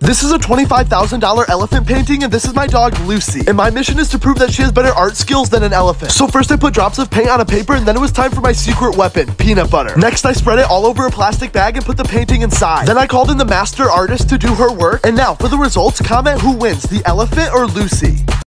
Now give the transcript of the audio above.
This is a $25,000 elephant painting, and this is my dog, Lucy. And my mission is to prove that she has better art skills than an elephant. So first I put drops of paint on a paper, and then it was time for my secret weapon, peanut butter. Next, I spread it all over a plastic bag and put the painting inside. Then I called in the master artist to do her work. And now, for the results, comment who wins, the elephant or Lucy.